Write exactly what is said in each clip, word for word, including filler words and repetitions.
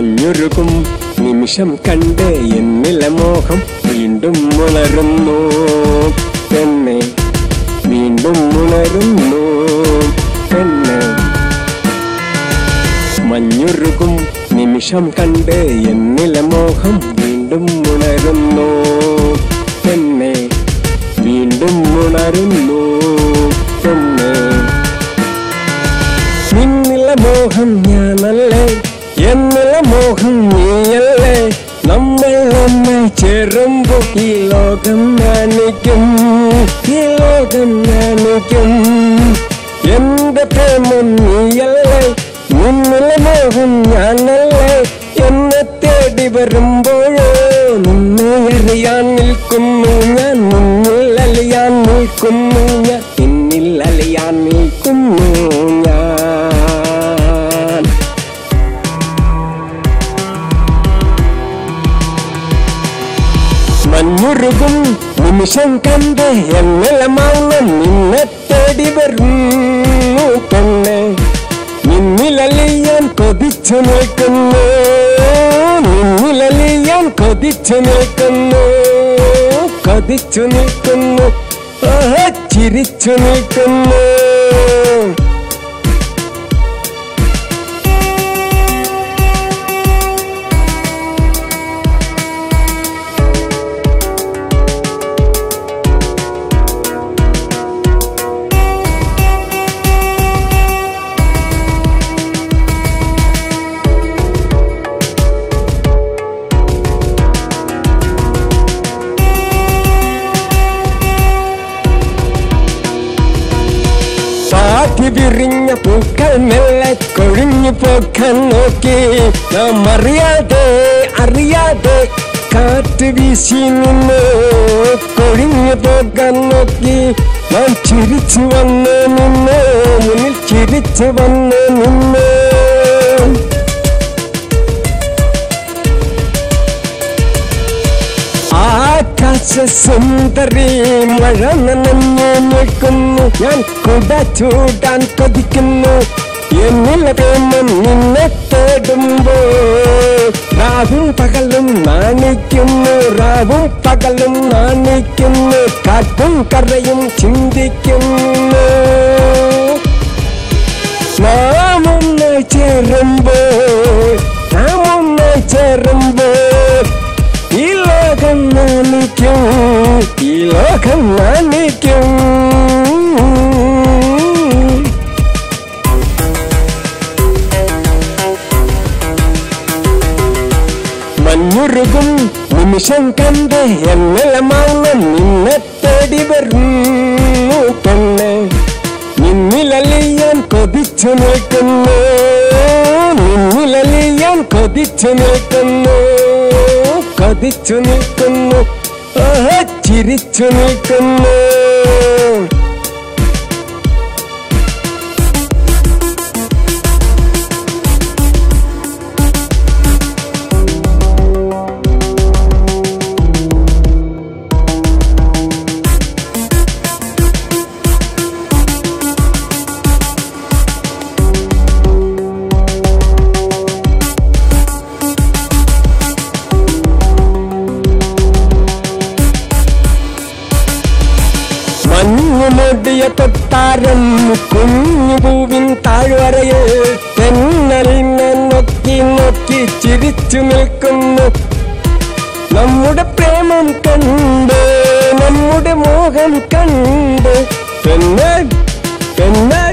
മഞ്ഞുരുകും നിമിഷം കണ്ട് എന്നിലെ മോഹം വീണ്ടും ഉണരുന്നു പെണ്ണെ വീണ്ടും ഉണരുന്നു പെണ്ണെ മഞ്ഞുരുകും നിമിഷം കണ്ട് എന്നിലെ മോഹം വീണ്ടും ഉണരുന്നു പെണ്ണെ വീണ്ടും ഉണരുന്നു പെണ്ണെ നിന്നിലെ മോഹം ഞാനല്ലേ എന്നിലെ മോഹം നീയല്ലേ നമ്മൾ ഒന്നായി ചേരുമ്പോൾ ഈ ലോകം നാണിക്കും ഈ ലോകം നാണിക്കും എന്റെ പ്രേമം നീയല്ലേ നിന്നിലെ മോഹം ഞാനല്ലേ എന്നെ തേടി വരുമ്പോഴോ നിന്നെ അറിയാൻ നിൽക്കുന്നു ഞാൻ നിന്നിൽ അലിയാൻ നിൽക്കുന്നു ഞാൻ നിന്നിൽ അലിയാൻ നിൽക്കുന്നു ഞാൻ മഞ്ഞുരുകും നിമിഷം കണ്ട് എന്നിലെ മൗനം നിന്നെ തേടി വരുന്നു പെണ്ണെ നിന്നിലലിയാൻ കൊതിച്ചു നിൽക്കുന്നു നിന്നിലലിയാൻ കൊതിച്ചു നിൽക്കുന്നു കൊതിച്ചു നിൽക്കുന്നു ചിരിച്ചു നിൽക്കുന്നു വിരിഞ്ഞ പൂക്കൾ മെല്ലെ കൊഴിഞ്ഞു പോക്കാൻ നോക്കി നാം അറിയാതെ അറിയാതെ കാറ്റ് വീശി നിന്ന് കൊഴിഞ്ഞു പോകാൻ നോക്കി നാം ചിരിച്ചു വന്ന് നിന്ന് മുന്നിൽ ചിരിച്ചു വന്ന് നിന്ന് ആകാശ സുന്ദരി മഴ നനഞ്ഞു നിൽക്കുന്നു ഞാൻ കുട ചൂടാൻ കൊതിക്കുന്നു എന്നിലെ പ്രേമം നിന്നെ തേടുമ്പോ രാവും പകലും നാണിക്കുന്നു രാവും പകലും നാണിക്കുന്നു കാറ്റും കരയും ചിന്തിക്കുന്നു നാം ഒന്നായി ചേരുമ്പോൾ നാം ഒന്നായി ചേരുമ്പോൾ ഈ ലോകം നാണിക്കും ഈ ലോകം നാണിക്കും മഞ്ഞുരുകും നിമിഷം കണ്ട് എന്നിലെ മൗനം നിന്നെ തേടി വരുന്നു പെണ്ണെ നിന്നിലലിയാൻ കൊതിച്ചു നിൽക്കുന്നു നിന്നിലലിയാൻ കൊതിച്ചു നിൽക്കുന്നു കൊതിച്ചു നിൽക്കുന്നു ചിരിച്ചു നിൽക്കുന്നു മഞ്ഞുമൂടിയ കൊട്ടാരം കുഞ്ഞു പൂവിൻ താഴ്വരയിൽ തെന്നലിനെ നോക്കി നോക്കി ചിരിച്ചു നിൽക്കുന്നു നമ്മുടെ പ്രേമം കണ്ട് നമ്മുടെ മോഹം കണ്ട് പെണ്ണെ പെണ്ണെ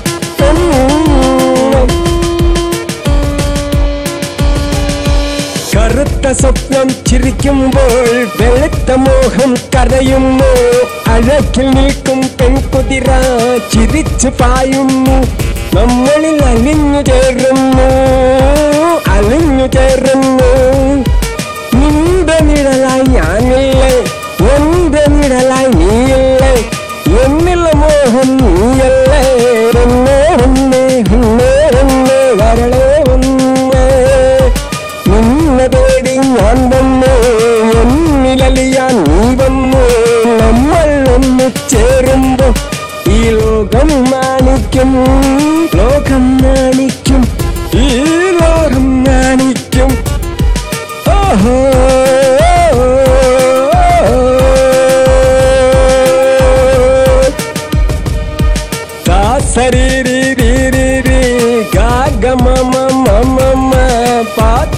കറുത്ത സ്വപ്നം ചിരിക്കുമ്പോൾ വെളുത്ത മോഹം കരയുന്നു അഴകിൽ നിൽക്കും പെൺകുതിര ചിരിച്ചു പായുന്നു നമ്മളിൽ അലിഞ്ഞു ചേരുന്നു അലിഞ്ഞു ചേരുന്നു നിന്റെ നിഴലായി ഞാനില്ലേ എന്റെ നിഴലായി നീയില്ലേ എന്നിലെ മോഹം നീയല്ലേ ഒന്നേ ഒന്നേ ഒന്നേ ഒന്നേ വരളേ ഒന്നേ നിന്നെ തേടി ഞാൻ വന്നു എന്നിലലിയാൻ നീ വന്നു നമ്മൾ ഒന്ന് ചേരുമ്പോ ഈ ലോകം നാണിക്കും ലോകം നാണിക്കും ഈ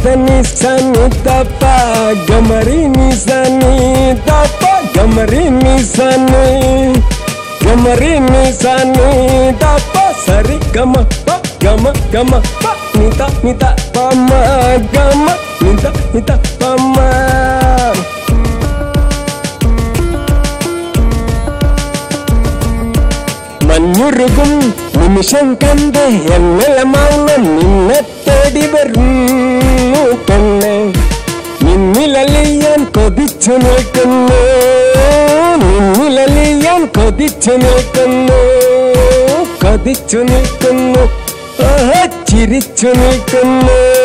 ധനി സനി തപ്പ ഗമരി നി സനി തപ്പ ഗമരി നി സനി ഗമരി നി സനി തപ്പ സരി ഗമ പ ഗമ ഗമ പ നിത നിത പമ ഗമ നിത നിത പമ മഞ്ഞുരുകും നിമിഷം കണ്ട് എന്നല മൗനം നിന്നെ തേടി വരുന്നു പെണ്ണെ നിന്നിലലിയാൻ കൊതിച്ചു നിൽക്കുന്നു നിന്നിലലിയാൻ കൊതിച്ചു നിൽക്കുന്നു കൊതിച്ചു നിൽക്കുന്നു ചിരിച്ചു നിൽക്കുന്നു